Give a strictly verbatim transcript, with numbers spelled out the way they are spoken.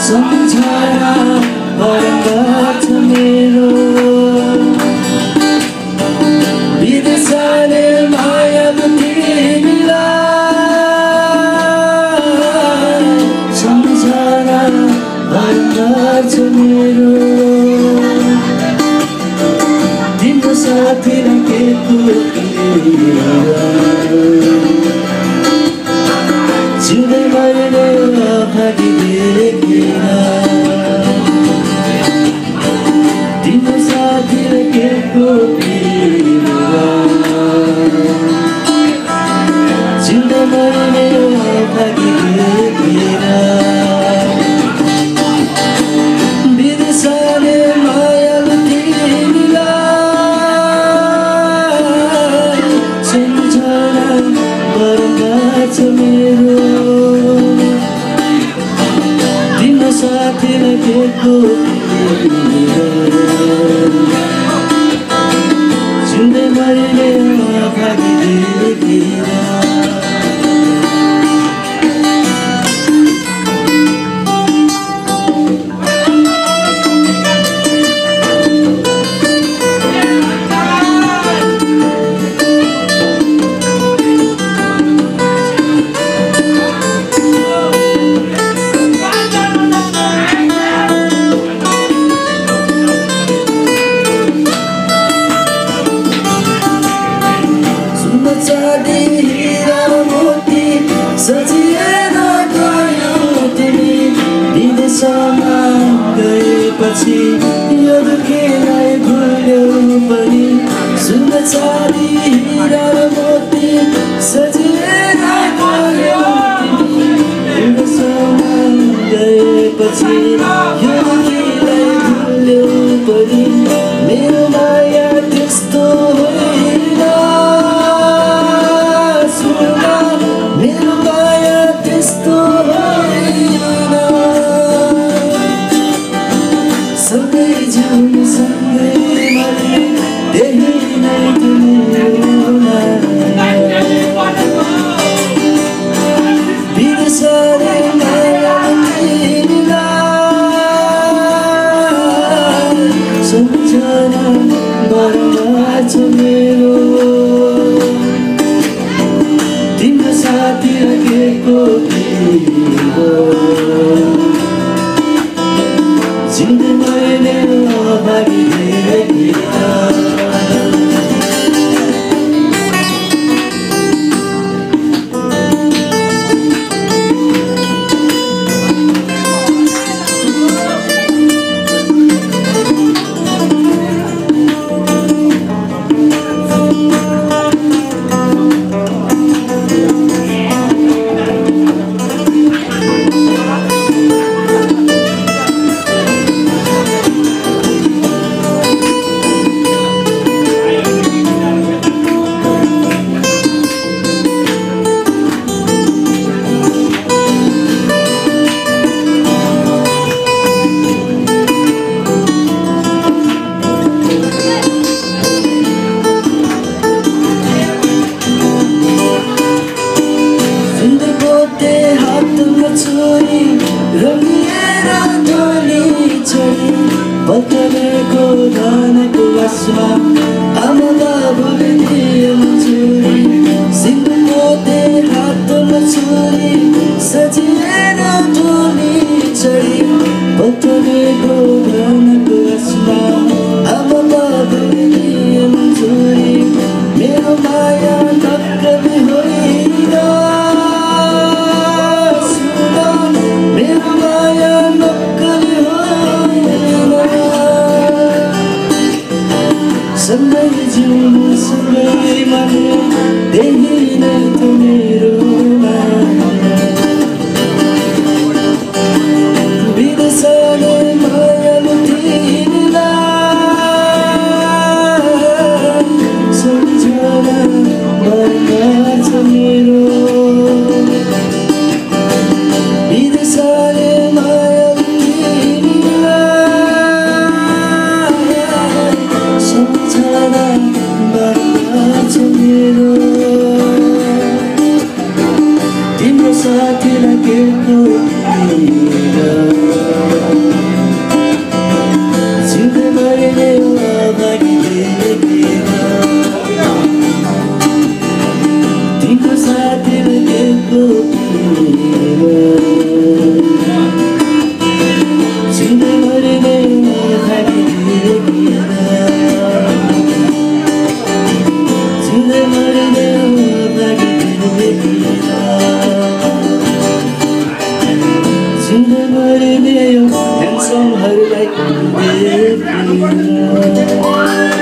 सम्झना बरबाद मेरो विदेशले माया तिमीलाई सम्झना बरबाद मेरो तिम्रो साथी राखेको जिउँदै मैले भागिदेखेन तिम्रो साथी राखेको जिउँदै मैले भागिदेखेन विदेशले मायालु तिमीलाई सम्झना बरबाद मेरो तिम्रो साथी राखेको जिउँदै मैले भागिदेखेन चाँदी हीरा मोती सजिएर गयो तिमी विदेशमा गएपछि यो दुःखलाई भुल्यौ पनि सुन चाँदी हीरा मोती सजिएर गयो तिमी विदेशमा गएपछि यो दुःखलाई भुल्यौ पनि मेरो माया त्यस्तो होइन मेरो माया त्यस्तो होइन सँगै जाउँ सँगै मर्ने त्यही नै तिम्रो विदेशले माया तिमीलाई सम्झना बरबाद मेरो तिम्रो साथी राखेको जिउँदै मैले भागिदेखेन छोरी रमिएर डोली छोरी पत्करेको धानको आसमा आमा बाबुले दिएन छोरी सिन्दुरपोते हातमा छोरी सजिएर डोली छोरी पत्करेको धानको आसमा आमा बाबुले दिएन छोरी मेरो माया नक्कली होइन मेरो माया नक्कली होइन Handsome, her like